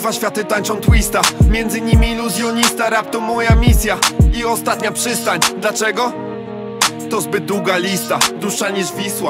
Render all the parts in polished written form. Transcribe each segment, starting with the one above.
Dwa światy tańczą twista, między nimi iluzjonista. Rap to moja misja i ostatnia przystań. Dlaczego? To zbyt długa lista, dłuższa niż Wisła.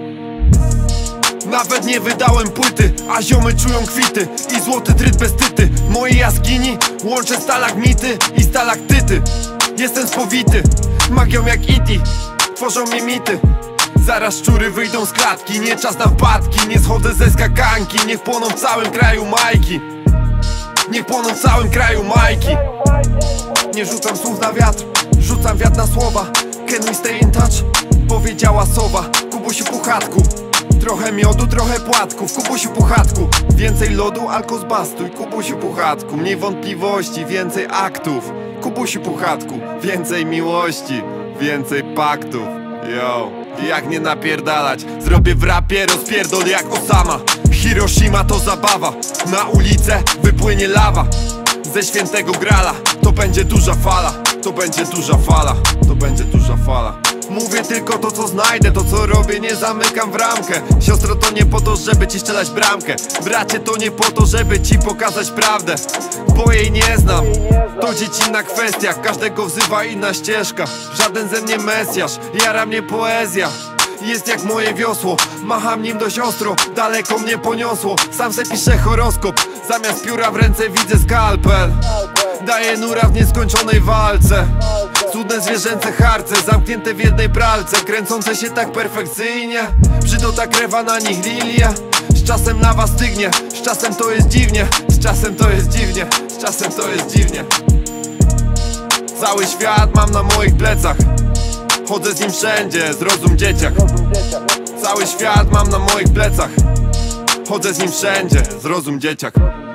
Nawet nie wydałem płyty, a ziomy czują kwity i złoty tryt bez tyty. W mojej jaskini łączę stalagmity i stalaktyty. Jestem spowity, magią jak E.T. Tworzą mi mity. Zaraz szczury wyjdą z klatki, nie czas na wpadki. Nie schodzę ze skakanki, niech płoną w całym kraju majki. Niech płoną w całym kraju majki. Nie rzucam słów na wiatr, rzucam wiatr na słowa. Can we stay in touch? Powiedziała sowa. Kubusiu Puchatku, trochę miodu, trochę płatków. Kubusiu Puchatku, więcej lodu, alko zbastuj. Kubusiu Puchatku, mniej wątpliwości, więcej aktów. Kubusiu Puchatku, więcej miłości, więcej paktów. Yo, jak nie napierdalać? Zrobię w rapie rozpierdol jak Osama. Hiroshima to zabawa, na ulicę wypłynie lawa. Ze świętego grala, to będzie duża fala. To będzie duża fala, to będzie duża fala. Mówię tylko to co znajdę, to co robię nie zamykam w ramkę. Siostro to nie po to, żeby ci strzelać bramkę. Bracie to nie po to, żeby ci pokazać prawdę, bo jej nie znam. To dziecinna kwestia, każdego wzywa inna ścieżka. Żaden ze mnie mesjasz, jara mnie poezja. Jest jak moje wiosło, macham nim dość ostro, daleko mnie poniosło. Sam se piszę horoskop, zamiast pióra w ręce widzę skalpel. Daję nura w nieskończonej walce. Cudne zwierzęce harce, zamknięte w jednej pralce, kręcące się tak perfekcyjnie. Brzydota krewa na nich lilie. Z czasem lawa stygnie, z czasem to jest dziwnie. Z czasem to jest dziwnie, z czasem to jest dziwnie. Cały świat mam na moich plecach, chodzę z nim wszędzie, zrozum dzieciak. Cały świat mam na moich plecach, chodzę z nim wszędzie, zrozum dzieciak.